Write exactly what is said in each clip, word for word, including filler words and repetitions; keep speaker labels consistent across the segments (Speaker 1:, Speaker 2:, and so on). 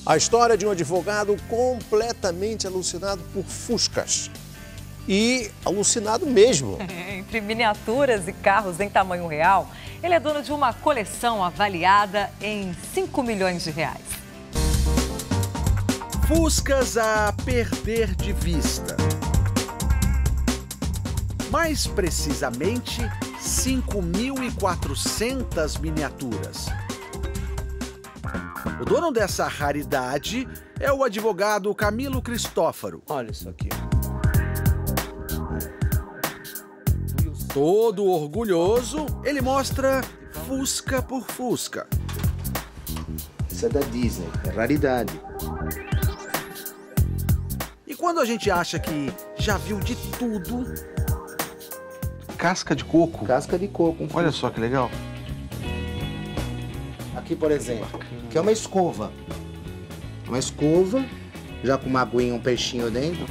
Speaker 1: A história de um advogado completamente alucinado por fuscas. E alucinado mesmo.
Speaker 2: Entre miniaturas e carros em tamanho real, ele é dono de uma coleção avaliada em cinco milhões de reais.
Speaker 3: Fuscas a perder de vista. Mais precisamente, cinco mil e quatrocentas miniaturas. O dono dessa raridade é o advogado Camilo Cristófaro.
Speaker 1: Olha isso aqui.
Speaker 3: Todo orgulhoso, ele mostra Fusca por Fusca.
Speaker 4: Isso é da Disney, é raridade.
Speaker 3: E quando a gente acha que já viu de tudo...
Speaker 5: Casca de coco.
Speaker 4: Casca de coco. Um
Speaker 5: Olha só que legal.
Speaker 4: Aqui, por exemplo, que é uma escova. Uma escova, já com uma aguinha, um peixinho dentro.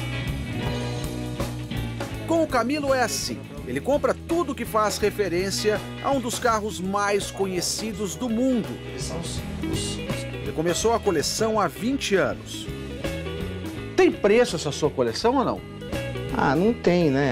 Speaker 3: Com o Camilo é assim. Ele compra tudo que faz referência a um dos carros mais conhecidos do mundo. Ele começou a coleção há vinte anos.
Speaker 5: Tem preço essa sua coleção ou não?
Speaker 4: Ah, não tem, né?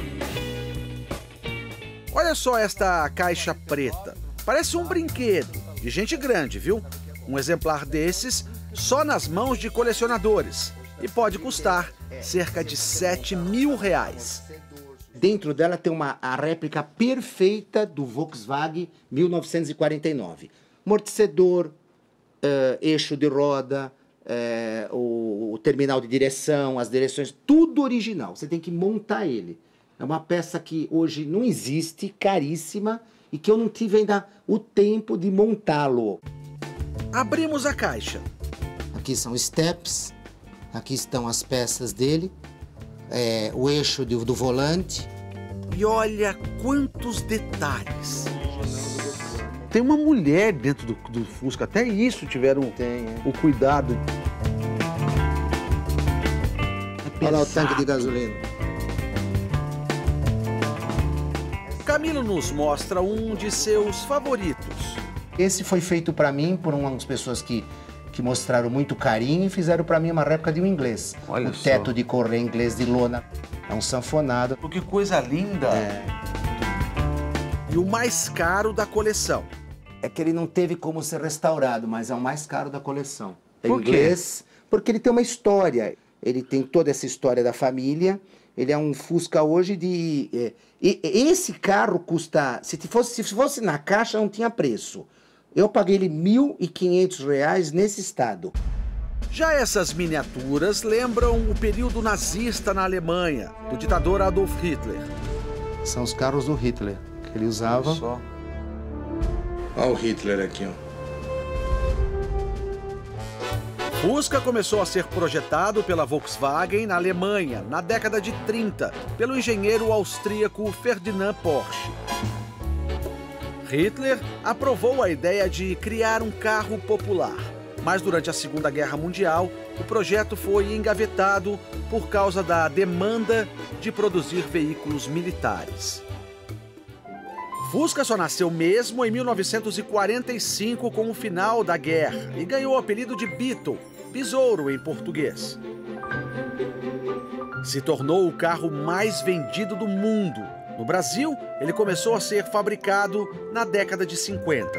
Speaker 3: Olha só esta caixa preta. Parece um brinquedo, de gente grande, viu? Um exemplar desses só nas mãos de colecionadores. E pode custar cerca de sete mil reais.
Speaker 4: Dentro dela tem uma, a réplica perfeita do Volkswagen mil novecentos e quarenta e nove. Amortecedor, uh, eixo de roda, uh, o, o terminal de direção, as direções, tudo original. Você tem que montar ele. É uma peça que hoje não existe, caríssima, e que eu não tive ainda o tempo de montá-lo.
Speaker 3: Abrimos a caixa.
Speaker 4: Aqui são steps, aqui estão as peças dele, é, o eixo do, do volante.
Speaker 3: E olha quantos detalhes.
Speaker 5: Tem uma mulher dentro do, do Fusca, até isso tiveram
Speaker 4: Tem, é.
Speaker 5: o cuidado.
Speaker 4: Olha lá o tanque de gasolina.
Speaker 3: Camilo nos mostra um de seus favoritos.
Speaker 4: Esse foi feito para mim por umas pessoas que, que mostraram muito carinho e fizeram para mim uma réplica de um inglês.
Speaker 5: Olha
Speaker 4: o
Speaker 5: só.
Speaker 4: teto de correia inglês de lona. É um sanfonado.
Speaker 5: Que coisa linda.
Speaker 4: É.
Speaker 3: E o mais caro da coleção.
Speaker 4: É que ele não teve como ser restaurado, mas é o mais caro da coleção. É
Speaker 5: Por quê?
Speaker 4: inglês, porque ele tem uma história. Ele tem toda essa história da família. Ele é um Fusca hoje de... É, e, esse carro custa... Se fosse, se fosse na caixa, não tinha preço. Eu paguei ele mil e quinhentos reais nesse estado.
Speaker 3: Já essas miniaturas lembram o período nazista na Alemanha, do ditador Adolf Hitler.
Speaker 4: São os carros do Hitler, que ele usava.
Speaker 5: Olha só.
Speaker 6: Olha o Hitler aqui, ó.
Speaker 3: Fusca começou a ser projetado pela Volkswagen na Alemanha, na década de trinta, pelo engenheiro austríaco Ferdinand Porsche. Hitler aprovou a ideia de criar um carro popular, mas durante a Segunda Guerra Mundial, o projeto foi engavetado por causa da demanda de produzir veículos militares. Fusca só nasceu mesmo em mil novecentos e quarenta e cinco com o final da guerra e ganhou o apelido de Beetle, besouro em português. Se tornou o carro mais vendido do mundo. No Brasil, ele começou a ser fabricado na década de cinquenta.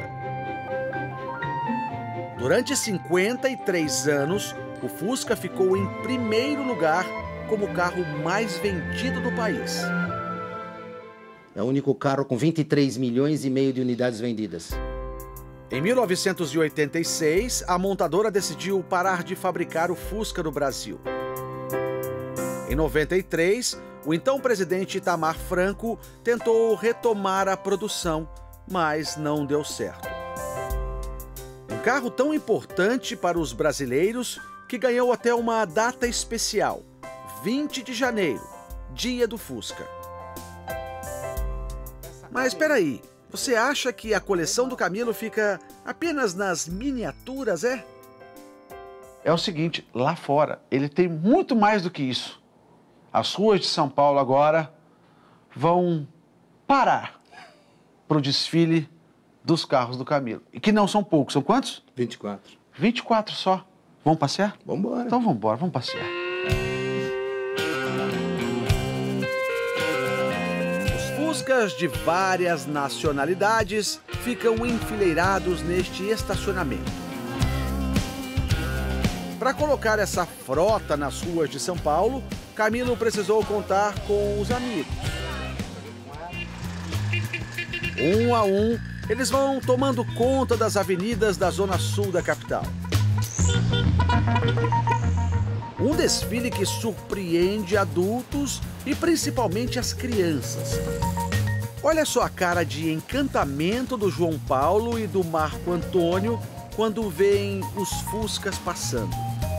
Speaker 3: Durante cinquenta e três anos, o Fusca ficou em primeiro lugar como o carro mais vendido do país.
Speaker 4: É o único carro com vinte e três milhões e meio de unidades vendidas.
Speaker 3: Em mil novecentos e oitenta e seis, a montadora decidiu parar de fabricar o Fusca no Brasil. Em noventa e três, o então presidente Itamar Franco tentou retomar a produção, mas não deu certo. Um carro tão importante para os brasileiros que ganhou até uma data especial, vinte de janeiro, dia do Fusca. Mas espera aí, você acha que a coleção do Camilo fica apenas nas miniaturas, é?
Speaker 5: É o seguinte, lá fora, ele tem muito mais do que isso. As ruas de São Paulo agora vão parar para o desfile dos carros do Camilo. E que não são poucos, são quantos?
Speaker 4: vinte e quatro.
Speaker 5: vinte e quatro só. Vamos passear?
Speaker 4: Vamos embora.
Speaker 5: Então vamos embora, vamos passear.
Speaker 3: Os Fuscas de várias nacionalidades ficam enfileirados neste estacionamento. Para colocar essa frota nas ruas de São Paulo, Camilo precisou contar com os amigos. Um a um, eles vão tomando conta das avenidas da zona sul da capital. Um desfile que surpreende adultos e principalmente as crianças. Olha só a cara de encantamento do João Paulo e do Marco Antônio quando veem os Fuscas passando.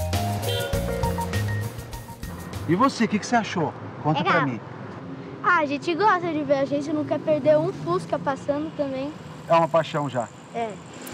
Speaker 5: E você, o que, que você achou? Conta
Speaker 7: Legal.
Speaker 5: pra mim.
Speaker 7: Ah, a gente gosta de ver, a gente não quer perder um Fusca passando também.
Speaker 5: É uma paixão já.
Speaker 7: É.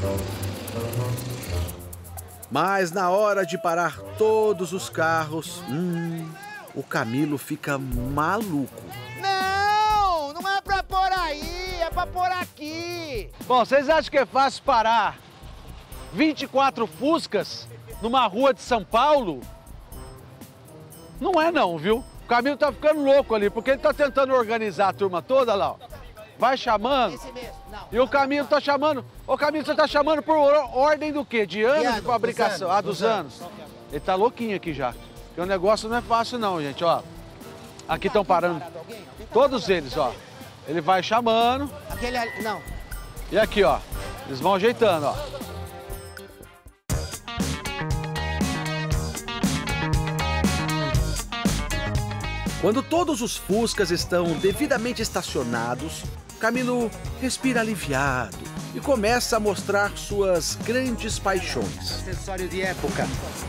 Speaker 3: Mas na hora de parar todos os carros, hum, o Camilo fica maluco.
Speaker 8: Não, não é pra pôr aí, é pra pôr aqui.
Speaker 5: Bom, vocês acham que é fácil parar vinte e quatro Fuscas numa rua de São Paulo? Não é não, viu? O Camilo tá ficando louco ali, porque ele tá tentando organizar a turma toda lá, ó. Vai chamando.
Speaker 8: Esse mesmo, não.
Speaker 5: E o Camilo tá chamando... Ô, Camilo, você tá chamando por or- ordem do quê? De anos
Speaker 8: De
Speaker 5: de
Speaker 8: anos,
Speaker 5: fabricação?
Speaker 8: dos anos,
Speaker 5: Ah, dos
Speaker 8: dos
Speaker 5: anos. Ele tá louquinho aqui já. Porque o negócio não é fácil não, gente, ó. Aqui estão parando. Todos eles, ó. Ele vai chamando.
Speaker 8: Aquele ali, não.
Speaker 5: E aqui, ó. Eles vão ajeitando, ó.
Speaker 3: Quando todos os Fuscas estão devidamente estacionados, Camilo respira aliviado e começa a mostrar suas grandes paixões.
Speaker 4: Acessório de época.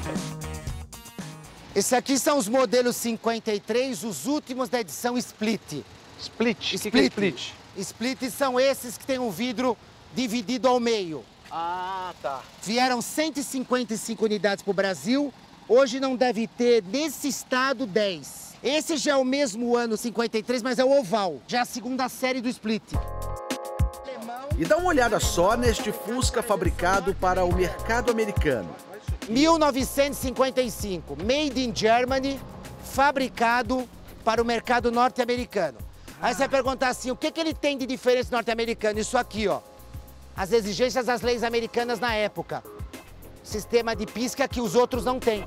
Speaker 8: Esse aqui são os modelos cinquenta e três, os últimos da edição Split.
Speaker 5: Split? O que que é split?
Speaker 8: Split são esses que tem o vidro dividido ao meio.
Speaker 5: Ah, tá.
Speaker 8: Vieram cento e cinquenta e cinco unidades para o Brasil. Hoje não deve ter, nesse estado, dez. Esse já é o mesmo ano, cinquenta e três, mas é o oval. Já é a segunda série do Split.
Speaker 3: E dá uma olhada só neste Fusca fabricado para o mercado americano.
Speaker 8: mil novecentos e cinquenta e cinco, made in Germany, fabricado para o mercado norte-americano. Aí você vai perguntar assim, o que, que ele tem de diferença norte-americano? Isso aqui, ó. As exigências das leis americanas na época. Sistema de pisca que os outros não têm.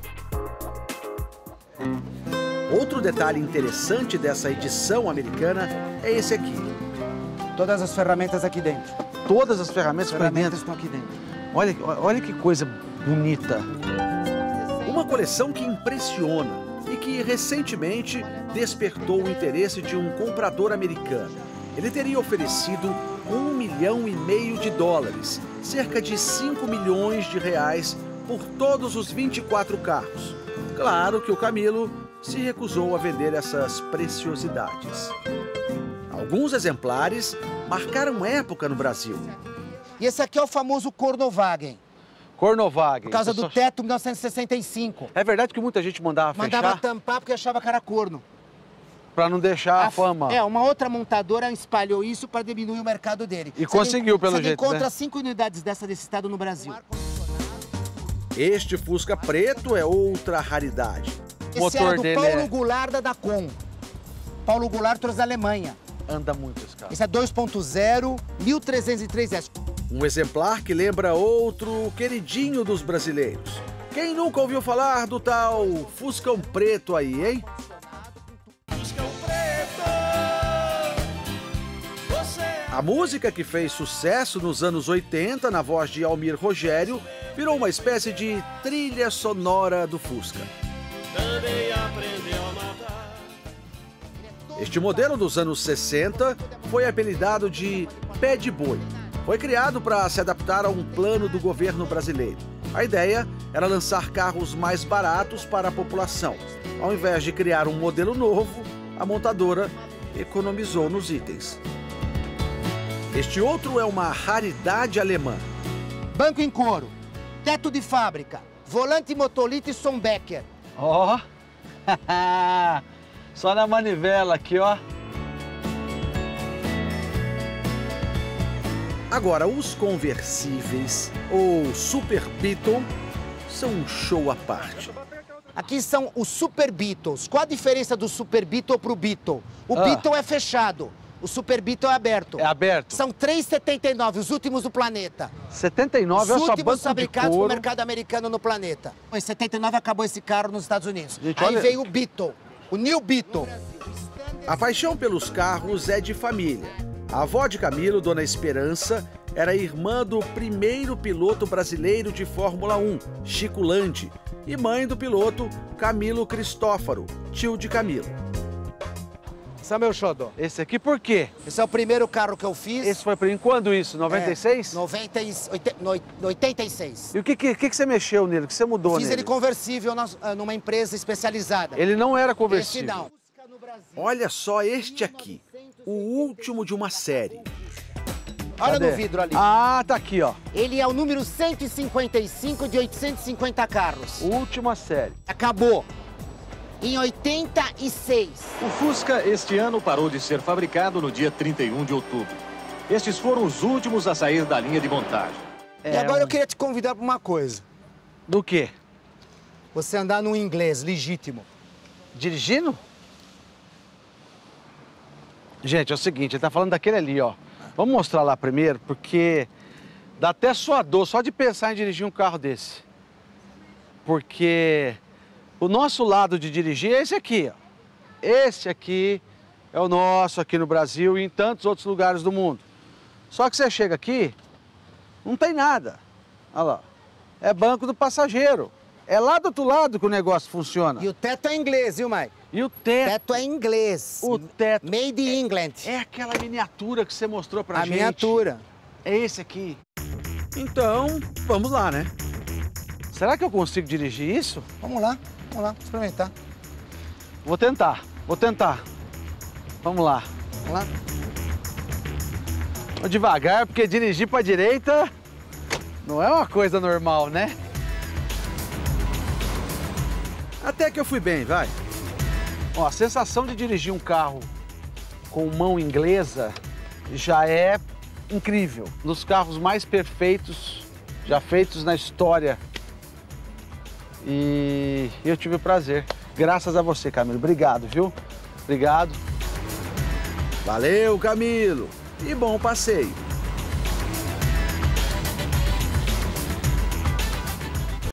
Speaker 3: Outro detalhe interessante dessa edição americana é esse aqui.
Speaker 8: Todas as ferramentas aqui dentro.
Speaker 5: Todas as ferramentas
Speaker 8: As
Speaker 5: para
Speaker 8: ferramentas
Speaker 5: dentro.
Speaker 8: estão aqui dentro.
Speaker 5: Olha, olha que coisa bonita.
Speaker 3: Uma coleção que impressiona e que recentemente despertou o interesse de um comprador americano. Ele teria oferecido um milhão e meio de dólares, cerca de cinco milhões de reais, por todos os vinte e quatro carros. Claro que o Camilo se recusou a vender essas preciosidades. Alguns exemplares marcaram época no Brasil.
Speaker 8: E esse aqui é o famoso Cornovagen.
Speaker 5: Cornovagen.
Speaker 8: Por causa do
Speaker 5: Só-
Speaker 8: teto mil novecentos e sessenta e cinco.
Speaker 5: É verdade que muita gente mandava,
Speaker 8: Mandava
Speaker 5: fechar
Speaker 8: tampar porque achava que era corno.
Speaker 5: para não deixar a, fama.
Speaker 8: É, uma outra montadora espalhou isso para diminuir o mercado dele.
Speaker 5: E
Speaker 8: Você
Speaker 5: conseguiu,
Speaker 8: não-
Speaker 5: pelo
Speaker 8: você
Speaker 5: jeito,
Speaker 8: Você encontra
Speaker 5: né?
Speaker 8: cinco unidades dessa desse estado no Brasil.
Speaker 3: Este Fusca preto é outra raridade.
Speaker 8: Esse
Speaker 5: motor
Speaker 8: era do
Speaker 5: dele
Speaker 8: Paulo
Speaker 5: é-
Speaker 8: Goulart da Dacom. Paulo Goulart trouxe da Alemanha.
Speaker 5: Anda muito esse carro.
Speaker 8: Esse é dois ponto zero, mil trezentos e três S.
Speaker 3: Um exemplar que lembra outro queridinho dos brasileiros. Quem nunca ouviu falar do tal Fuscão Preto aí, hein? A música que fez sucesso nos anos oitenta, na voz de Almir Rogério, virou uma espécie de trilha sonora do Fusca. Este modelo dos anos sessenta foi apelidado de Pé de Boi. Foi criado para se adaptar a um plano do governo brasileiro. A ideia era lançar carros mais baratos para a população. Ao invés de criar um modelo novo, a montadora economizou nos itens. Este outro é uma raridade alemã.
Speaker 8: Banco em couro, teto de fábrica, volante Motolite Sonbecker.
Speaker 5: Ó! Só na manivela aqui, ó.
Speaker 3: Agora, os conversíveis ou Super Beetle são um show à parte.
Speaker 8: Aqui são os Super Beetles. Qual a diferença do Super Beetle pro Beetle? O
Speaker 5: Ah.
Speaker 8: Beetle é fechado, o Super Beetle é aberto.
Speaker 5: É aberto.
Speaker 8: São três reais e setenta e nove centavos, os últimos do planeta.
Speaker 5: setenta e nove,
Speaker 8: Os
Speaker 5: olha só,
Speaker 8: últimos
Speaker 5: banco de
Speaker 8: fabricados pro
Speaker 5: couro.
Speaker 8: mercado americano no planeta. Em setenta e nove acabou esse carro nos Estados Unidos.
Speaker 5: Gente,
Speaker 8: Aí
Speaker 5: olha-
Speaker 8: veio o Beetle, o New Beetle.
Speaker 3: A paixão pelos carros é de família. A avó de Camilo, Dona Esperança, era irmã do primeiro piloto brasileiro de Fórmula um, Chico Landi, e mãe do piloto Camilo Cristófaro, tio de Camilo.
Speaker 8: Esse é o meu xodó.
Speaker 5: Esse aqui por quê?
Speaker 8: Esse é o primeiro carro que eu fiz.
Speaker 5: Esse foi pra em quando isso? noventa e seis?
Speaker 8: É, noventa e, oitenta, no- oitenta e seis.
Speaker 5: E o que, que, que que você mexeu nele? O que você mudou
Speaker 8: Fiz
Speaker 5: nele?
Speaker 8: ele conversível nas- numa empresa especializada.
Speaker 5: Ele não era
Speaker 8: Esse
Speaker 5: conversível.
Speaker 8: não.
Speaker 3: Olha só este aqui, o último de uma série.
Speaker 8: Olha
Speaker 5: Cadê?
Speaker 8: no vidro ali.
Speaker 5: Ah, tá aqui, ó.
Speaker 8: Ele é o número cento e cinquenta e cinco de oitocentos e cinquenta carros.
Speaker 5: Última série.
Speaker 8: Acabou em oitenta e seis.
Speaker 9: O Fusca este ano parou de ser fabricado no dia trinta e um de outubro. Estes foram os últimos a sair da linha de montagem.
Speaker 8: E
Speaker 5: É
Speaker 8: agora
Speaker 5: um-
Speaker 8: eu queria te convidar para uma coisa.
Speaker 5: Do quê?
Speaker 8: Você andar num inglês legítimo.
Speaker 5: Dirigindo? Gente, é o seguinte, ele tá falando daquele ali, ó. Vamos mostrar lá primeiro, porque dá até suador só de pensar em dirigir um carro desse. Porque o nosso lado de dirigir é esse aqui, ó. Esse aqui é o nosso aqui no Brasil e em tantos outros lugares do mundo. Só que você chega aqui, não tem nada. Olha lá. É banco do passageiro. É lá do outro lado que o negócio funciona.
Speaker 8: E o teto é inglês, viu, Mike?
Speaker 5: E o teto.
Speaker 8: Teto é inglês.
Speaker 5: O teto.
Speaker 8: Made in England.
Speaker 5: É aquela miniatura que você mostrou pra
Speaker 8: A
Speaker 5: gente.
Speaker 8: miniatura.
Speaker 5: É esse aqui.
Speaker 3: Então, vamos lá, né?
Speaker 5: Será que eu consigo dirigir isso?
Speaker 8: Vamos lá, vamos lá, experimentar.
Speaker 5: Vou tentar, vou tentar. Vamos lá.
Speaker 8: Vamos lá.
Speaker 5: Vou devagar, porque dirigir pra direita não é uma coisa normal, né?
Speaker 3: Até que eu fui bem, vai.
Speaker 5: Ó, a sensação de dirigir um carro com mão inglesa já é incrível. Nos carros mais perfeitos já feitos na história. E eu tive o prazer. Graças a você, Camilo. Obrigado, viu? Obrigado.
Speaker 3: Valeu, Camilo. E bom passeio.